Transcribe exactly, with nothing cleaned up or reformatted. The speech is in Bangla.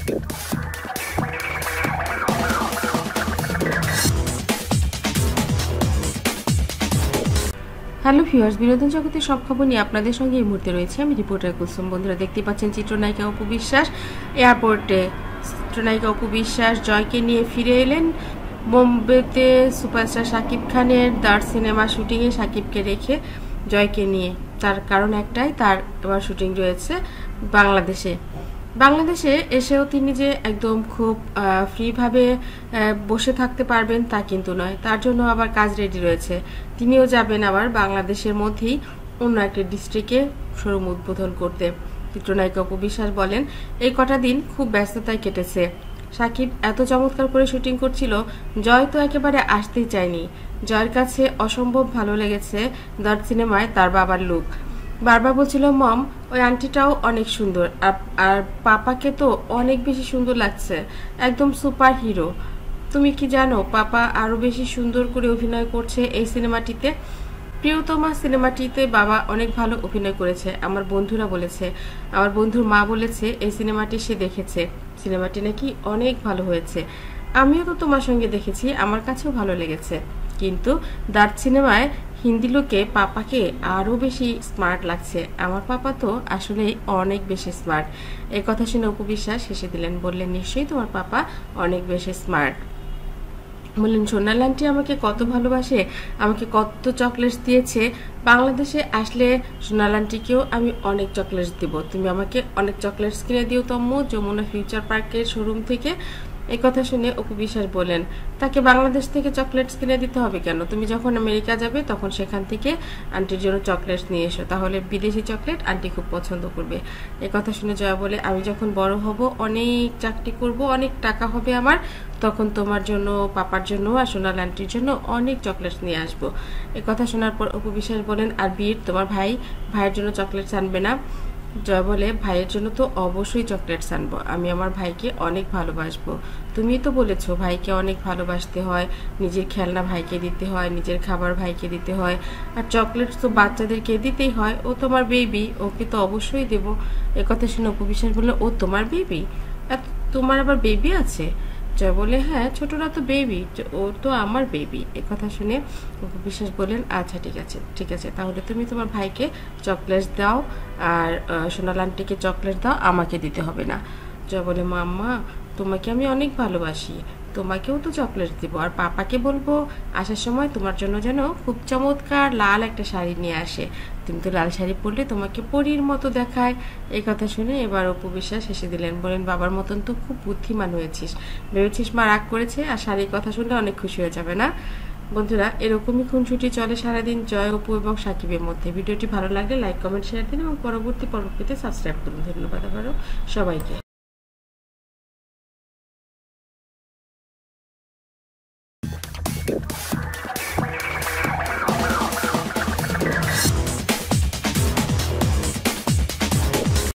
হ্যালো ভিউয়ার্স, বিনোদন জগতের সব খবর নিয়ে আপনাদের সঙ্গে এই মুহূর্তে রয়েছে আমি রিপোর্টার কুলসুম। বন্ধুরা দেখতে পাচ্ছেন চিত্রনায়িকা অপু বিশ্বাস এয়ারপোর্টে। চিত্রনায়িকা অপু বিশ্বাস জয়কে নিয়ে ফিরে এলেন বোম্বেতে। সুপারস্টার শাকিব খানের দার সিনেমা শুটিংয়ে শাকিবকে রেখে জয়কে নিয়ে, তার কারণ একটাই, তার এবার শুটিং রয়েছে বাংলাদেশে। বাংলাদেশে এসেও তিনি যে একদম খুব ফ্রিভাবে বসে থাকতে পারবেন তা কিন্তু নয়, তার জন্য আবার কাজ রেডি রয়েছে। তিনিও যাবেন আবার বাংলাদেশের মধ্যেই অন্য একটি ডিস্ট্রিক্টে শোরুম উদ্বোধন করতে। চিত্রনায়িকা অপু বিশ্বাস বলেন, এই কটা দিন খুব ব্যস্ততায় কেটেছে। শাকিব এত চমৎকার করে শুটিং করছিল, জয় তো একেবারে আসতেই চায়নি। জয়ের কাছে অসম্ভব ভালো লেগেছে দার সিনেমায় তার বাবার লুক। বারবার বলছিল, মম ওই আন্টিটাও অনেক সুন্দর, আর পাপাকে তো অনেক বেশি সুন্দর লাগছে, একদম সুপার হিরো। তুমি কি জানো পাপা আরো বেশি সুন্দর করে অভিনয় করছে এই সিনেমাটিতে। প্রিয়তমা সিনেমাটিতে বাবা অনেক ভালো অভিনয় করেছে, আমার বন্ধুরা বলেছে, আমার বন্ধুর মা বলেছে এই সিনেমাটি সে দেখেছে, সিনেমাটি নাকি অনেক ভালো হয়েছে। আমিও তো তোমার সঙ্গে দেখেছি, আমার কাছেও ভালো লেগেছে। কিন্তু দার সিনেমায় হিন্দি লোকে পাপাকে আরো বেশি স্মার্ট লাগছে। আমার পাপা তো আসলে অনেক বেশি স্মার্ট। এই কথা শুনে অপু বিশ্বাস হেসে দিলেন, বললেন, নিশ্চয়ই তোমার পাপা অনেক বেশি স্মার্ট। বললেন, সোনাল আন্টি আমাকে কত ভালোবাসে, আমাকে কত চকলেটস দিয়েছে। বাংলাদেশে আসলে সোনাল আন্টিকেও আমি অনেক চকলেটস দিব। তুমি আমাকে অনেক চকলেটস কিনে দিও তম্মু, যমুনা ফিউচার পার্কের শোরুম থেকে। এই কথা শুনে অপু বিশ্বাস বলেন, তাকে বাংলাদেশ থেকে চকলেটস কিনে দিতে হবে কেন? তুমি যখন আমেরিকা যাবে তখন সেখান থেকে আন্টির জন্য চকলেটস নিয়ে এসো, তাহলে বিদেশি চকলেট আন্টি খুব পছন্দ করবে। এই কথা শুনে জয়া বলে, আমি যখন বড় হব, অনেক চাকরি করব, অনেক টাকা হবে আমার, তখন তোমার জন্য, পাপার জন্য আর সোনাল আন্টির জন্য অনেক চকলেটস নিয়ে আসবো। এই কথা শোনার পর অপু বিশ্বাস বলেন, আর বীর তোমার ভাই, ভাইয়ের জন্য চকলেটস আনবে না? জয় বলে, ভাইয়ের জন্য তো অবশ্যই চকলেটস আনবো, আমি আমার ভাইকে অনেক ভালোবাসবো। তুমি তো বলেছো ভাইকে অনেক ভালোবাসতে হয়, নিজের খেলনা ভাইকে দিতে হয়, নিজের খাবার ভাইকে দিতে হয়, আর চকলেটস তো বাচ্চাদেরকে দিতেই হয়, ও তোমার বেবি, ওকে তো অবশ্যই দেবো। একথা শুনে অপু বিশ্বাস বললো, ও তোমার বেবি? তোমার আবার বেবি আছে? জয় বলে, হ্যাঁ, ছোটরা তো বেবি, ও তো আমার বেবি। একথা শুনে অপু বিশ্বাস বললেন, আচ্ছা ঠিক আছে ঠিক আছে তাহলে তুমি তোমার ভাইকে চকলেটস দাও, আর সোনাল আন্টিকে চকলেট দাও, আমাকে দিতে হবে না। জয় বলে, মাম্মা তোমাকে আমি অনেক ভালোবাসি, তোমাকেও তো চকলেট দিব, আর পাপাকে বলবো আসার সময় তোমার জন্য যেন খুব চমৎকার লাল একটা শাড়ি নিয়ে আসে, তুমি তো লাল শাড়ি পরলে তোমাকে পরীর মতো দেখায়। এই কথা শুনে এবার অপু বিশ্বাস হেসে দিলেন, বলেন, বাবার মতন তো খুব বুদ্ধিমান হয়েছিস, ভেবেছিস মা রাগ করেছে আর শাড়ির কথা শুনলে অনেক খুশি হয়ে যাবে না? বন্ধুরা, এরকমই খুনসুটি চলে সারাদিন জয়, অপু এবং সাকিবের মধ্যে। ভিডিওটি ভালো লাগলে লাইক কমেন্ট শেয়ার দিন এবং পরবর্তী পর্ব পেতে সাবস্ক্রাইব করুন। ধন্যবাদ আবারও সবাইকে।